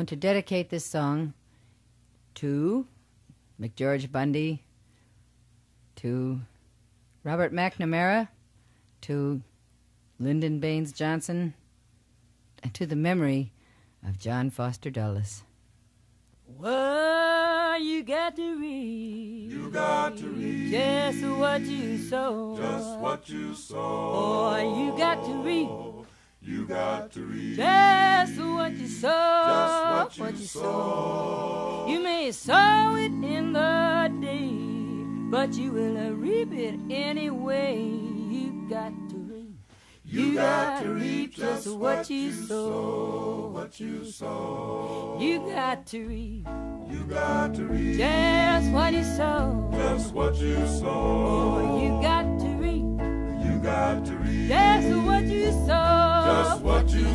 want to dedicate this song to McGeorge Bundy, to Robert McNamara, to Lyndon Baines Johnson, and to the memory of John Foster Dulles. Well, you got to read. You got to read. Just what you sow. Just what you sow. Oh, you got to read. You got to read. Just what you sow. Just what you sow. You may sow it in the day, but you will reap it anyway. You got to reap. You got to reap just what you sow. What you sow. You got to reap. You got to reap. Just what you sow. Just what you sow. Oh, you got to reap. You got to reap. Just what you sow. Just what you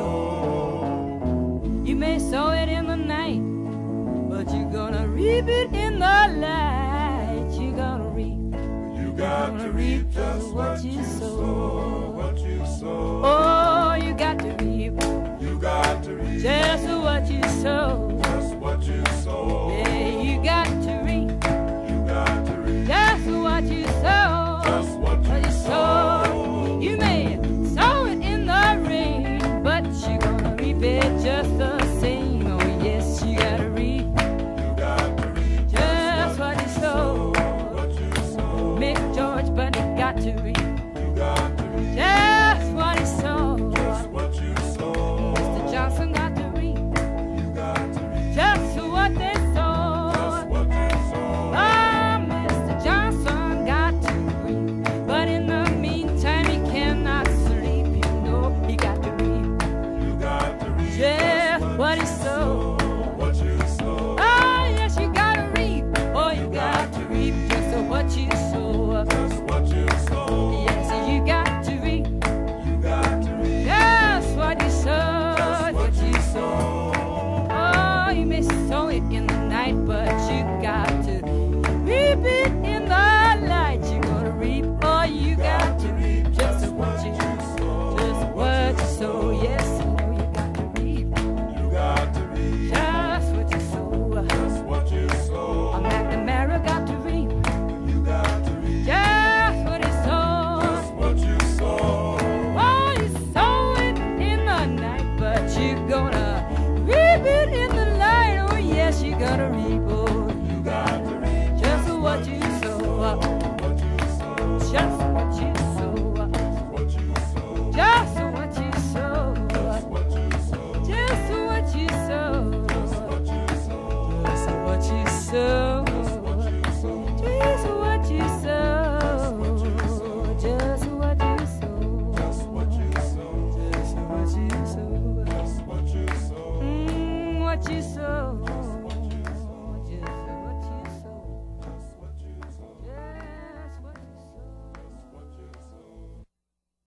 sow. You may sow it in the night, but you're gonna reap it in the light. You're gonna reap. You got to reap just what you sow. What you sow. Oh, you got to reap. You got to reap. Just what you sow. Just what you sow. Yeah, you got to reap. You got to reap. Just what you sow. Just what you sow. You may sow it in the rain, but you're gonna reap it just the same. Oh yes, you gotta reap. You got to reap. Just what you sow. What you sow. McGeorge Bundy got to reap. You got to reap. Just what he sow. Just what you sow. Mr. Johnson got to reap. You got to reap. Just what they sow. Just what you sow. Oh, Mr. Johnson got to reap. But in the meantime, he cannot sleep. You know he got to reap. You got to reap. Just what he sow. What you sow. Oh, yes, you got to reap. Oh, you got to reap just what you sow. Just what you sow. Yes, you got to reap. You got to reap. Just what you sow. Just what you sow. Oh, you may sow it in the night, but you got to reap it in the light. You're gonna reap. Oh, you got to reap just what you sow. Just what you sow. Yes, you know you got to reap. You got to reap. Just what you sow. Just what you sow. McNamara got to reap. You got to reap. Just what he sow. Just what you sow. Oh, you sow it in the night, but you're gonna reap it in the light. Oh, yes, you gotta reap.